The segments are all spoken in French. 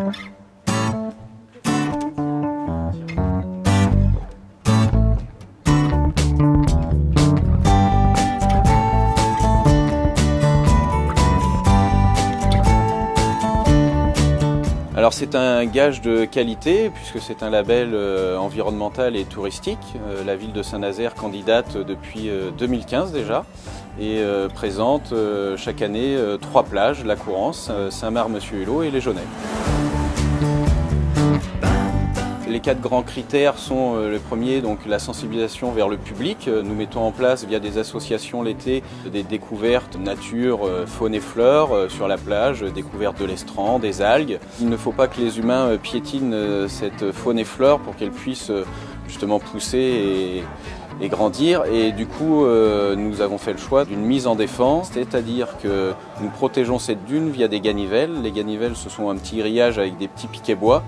Alors c'est un gage de qualité puisque c'est un label environnemental et touristique. La ville de Saint-Nazaire candidate depuis 2015 déjà et présente chaque année 3 plages, La Courance, Saint-Mard-Monsieur-Hulot et les Jaunets. Les 4 grands critères sont le premier, donc la sensibilisation vers le public. Nous mettons en place via des associations l'été des découvertes nature, faune et flore sur la plage, découverte de l'estran, des algues. Il ne faut pas que les humains piétinent cette faune et flore pour qu'elle puisse justement pousser et grandir. Et du coup, nous avons fait le choix d'une mise en défense, c'est-à-dire que nous protégeons cette dune via des ganivelles. Les ganivelles, ce sont un petit grillage avec des petits piquets bois.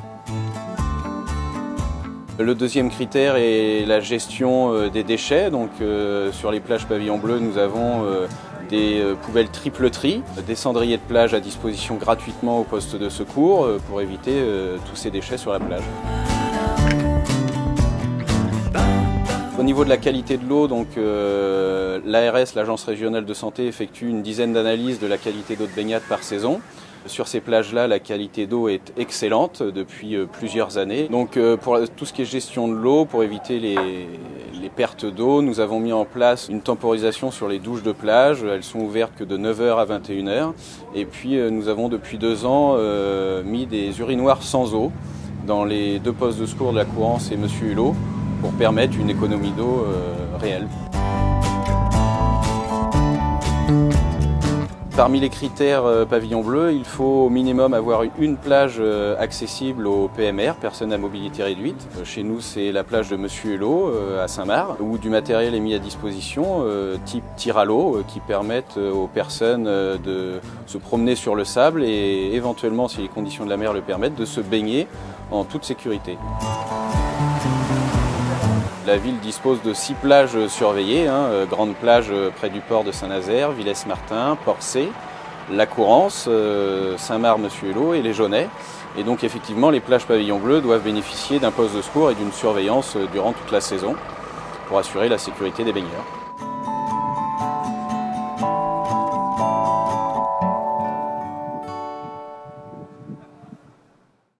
Le deuxième critère est la gestion des déchets. Donc, sur les plages Pavillon Bleu, nous avons des poubelles triple tri, des cendriers de plage à disposition gratuitement au poste de secours pour éviter tous ces déchets sur la plage. Au niveau de la qualité de l'eau, donc l'ARS, l'Agence régionale de santé, effectue une dizaine d'analyses de la qualité d'eau de baignade par saison. Sur ces plages-là, la qualité d'eau est excellente depuis plusieurs années. Donc pour tout ce qui est gestion de l'eau, pour éviter les pertes d'eau, nous avons mis en place une temporisation sur les douches de plage. Elles sont ouvertes que de 9h à 21h. Et puis nous avons depuis 2 ans mis des urinoirs sans eau dans les 2 postes de secours de La Courance et Monsieur-Hulot pour permettre une économie d'eau réelle. Parmi les critères Pavillon Bleu, il faut au minimum avoir une plage accessible aux PMR, personnes à mobilité réduite. Chez nous, c'est la plage de Monsieur-Hulot à Saint-Mard, où du matériel est mis à disposition, type tir à l'eau, qui permettent aux personnes de se promener sur le sable et éventuellement, si les conditions de la mer le permettent, de se baigner en toute sécurité. La ville dispose de 6 plages surveillées, grande plage près du port de Saint-Nazaire, Villers-Martin, Porcé, La Courance, Saint-Mard-Monsieur-Hulot et les Jaunets. Et donc effectivement, les plages Pavillon Bleu doivent bénéficier d'un poste de secours et d'une surveillance durant toute la saison pour assurer la sécurité des baigneurs.